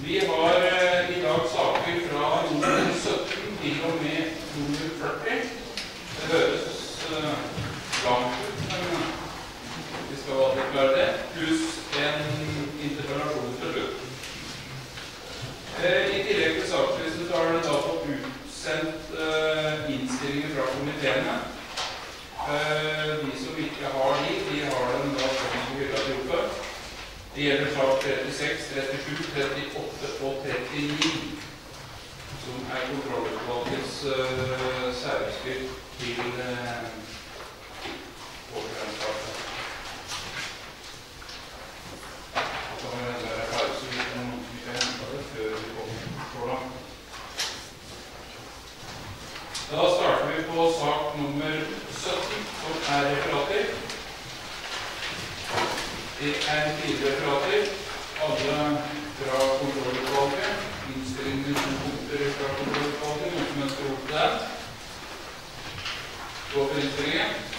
Vi har i dag saker fra nummer 17 til og med nummer 40. Det høres langt ut, men vi skal alltid klare det, pluss en interpellasjon til slutt. I tillegg til sakslisten så har dere da fått utsendt innstillinger fra komiteene. De som ikke har de har den da sånn på hylla til oppe. Det gjelder sak 36, 37, 38 og 39, som kontrollutvalgets særskrift til overgangssaken. Så kan vi hende være pause hvis det er noen som ikke har hentet det før vi kommer så langt. Da starter vi på sak nummer 17, som referater. Det 4 referater, alle fra kontrollutvalget, innstillingen 2 punkter fra kontrollutvalget, noen som ønsker opp det. Gå for innstillingen.